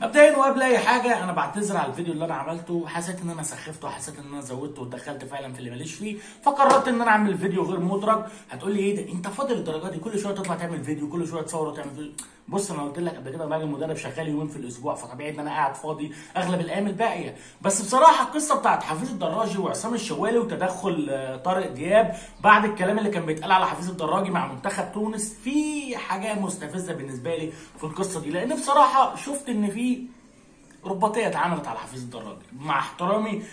مبدئيا وقبل اي حاجه انا بعتذر على الفيديو اللي انا عملته، حسيت ان انا سخفته وحسيت ان انا زودته ودخلت فعلا في اللي ماليش فيه، فقررت ان انا اعمل فيديو غير مدرج. هتقول لي ايه ده انت فاضي للدرجه دي؟ كل شويه تطلع تعمل فيديو، كل شويه تصور وتعمل فيديو. بص انا قلت لك قبل كده انا راجل مدرب شغال يومين في الاسبوع، فطبيعي ان انا قاعد فاضي اغلب الايام الباقيه. بس بصراحه القصه بتاعت حفيظ الدراجي وعصام الشوالي وتدخل طارق دياب بعد الكلام اللي كان بيتقال على حفيظ الدراجي مع منتخب تونس، في حاجه مستفزه بالنسبه لي في القصه دي، لان بصراحه شفت ان في رباطيه اتعملت على حفيظ الدراجي. مع احترامي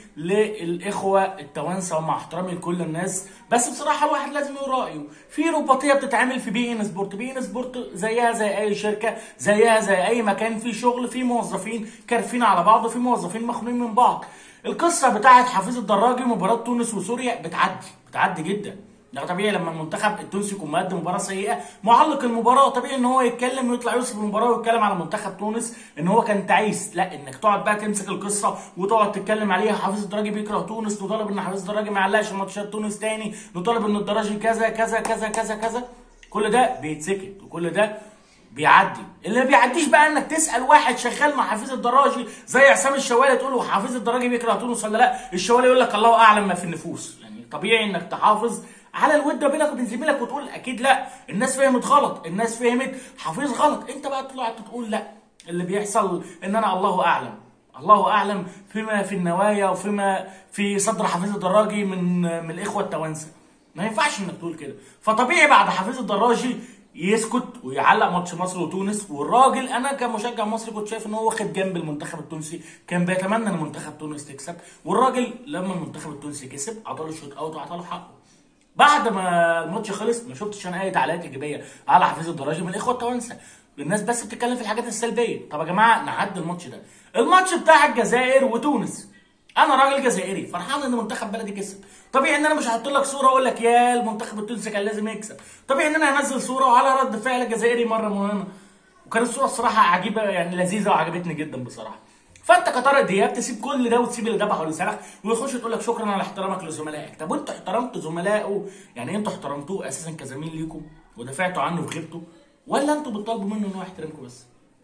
للاخوه التوانسه ومع احترامي لكل الناس، بس بصراحه الواحد لازم يقول رايه. في رباطيه بتتعمل في بي ان سبورت، بي ان سبورت زيها زي اي شركه، زيها زي اي مكان في شغل، في موظفين كارفين على بعض وفي موظفين مخنوقين من بعض. القصه بتاعت حفيظ الدراجي مباراه تونس وسوريا بتعدي جدا. ده طبيعي لما المنتخب التونسي يكون مقدم مباراه سيئه، معلق المباراه طبيعي ان هو يتكلم ويطلع يوصف المباراه ويتكلم على منتخب تونس ان هو كان تعيس. لا، انك تقعد بقى تمسك القصه وتقعد تتكلم عليها. حفيظ الدراجي بيكره تونس، نطالب ان حفيظ الدراجي ما يعلقش ماتشات تونس تاني، نطالب ان الدراجي كذا كذا كذا كذا كذا. كل ده بيتسكت وكل ده بيعدي. اللي ما بيعديش بقى انك تسال واحد شغال مع حفيظ الدراجي زي عصام الشوالي تقول له حفيظ الدراجي بيكره تونس ولا لا، الشوالي يقول لك الله اعلم ما في النفوس. يعني طبيعي انك تحافظ على الود بينك وبين زميلك وتقول اكيد لا الناس فهمت غلط، الناس فهمت حفيظ غلط. انت بقى طلعت تقول لا، اللي بيحصل ان انا الله اعلم، الله اعلم فيما في النوايا وفيما في صدر حفيظ الدراجي من الاخوه التوانسه. ما ينفعش انك تقول كده. فطبيعي بعد حفيظ الدراجي يسكت ويعلق ماتش مصر وتونس. والراجل انا كمشجع مصري كنت شايف ان هو واخد جنب المنتخب التونسي، كان بيتمنى ان منتخب تونس تكسب. والراجل لما المنتخب التونسي كسب عطاله شوط اوت وعطاله حقه. بعد ما الماتش خلص ما شفتش انا اي تعليقات ايجابيه على حفيظ الدراجي من الاخوه التوانسه. الناس بس بتتكلم في الحاجات السلبيه. طب يا جماعه نعدي الماتش ده. الماتش بتاع الجزائر وتونس، انا راجل جزائري فرحان ان منتخب بلدي كسب. طبيعي ان انا مش هحط لك صوره اقول لك يا المنتخب التونسي كان لازم يكسب. طبيعي ان انا هنزل صوره وعلى رد فعل جزائري مره مهمه، وكانت الصوره الصراحه عجيبه يعني لذيذه وعجبتني جدا بصراحه. فانت كطارق دياب تسيب كل ده وتسيب اللي ذبح واللي سرح ويخش تقول لك شكرا على احترامك لزملائك. طب وانتوا احترمتوا زملائه؟ يعني انتوا احترمتوه اساسا كزميل ليكم ودافعتوا عنه في غيبته، ولا انتوا بتطالبوا منه ان هو يحترمكم بس؟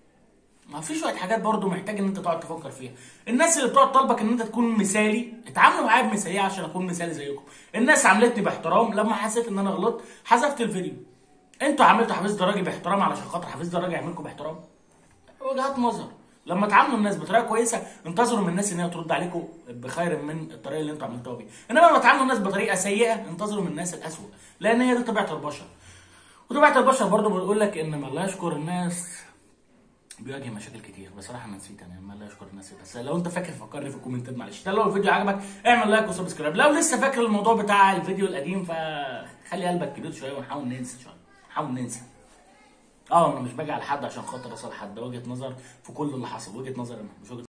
ما في شويه حاجات برضو محتاج ان انت تقعد تفكر فيها. الناس اللي بتقعد طالبك ان انت تكون مثالي، اتعاملوا معايا بمثاليه عشان اكون مثالي زيكم. الناس عاملتني باحترام، لما حسيت ان انا غلطت حذفت الفيديو. انتوا عملتوا حفيظ دراجي باحترام علشان خاطر حفيظ دراجي يعملكم باحترام. وجهات نظر. لما تعاملوا الناس بطريقه كويسه انتظروا من الناس ان هي ترد عليكم بخير من الطريقه اللي انتوا عملتوها بيها، انما لما تعاملوا الناس بطريقه سيئه انتظروا من الناس الاسوء، لان هي دي طبيعه البشر. وطبيعه البشر برضو بتقول لك ان من لا يشكر الناس بيواجه مشاكل كتير. بصراحه انا نسيت يعني ما لا يشكر الناس، بس لو انت فاكر فكرني في الكومنتات معلش. ده لو الفيديو عجبك اعمل لايك وسبسكرايب. لو لسه فاكر الموضوع بتاع الفيديو القديم فخلي قلبك كبير شويه ونحاول ننسى شويه، نحاول ننسى. انا مش باجي على حد عشان خاطر اصالح حد، ده وجهه نظر في كل اللي حصل، وجهه نظر انا مش وجهه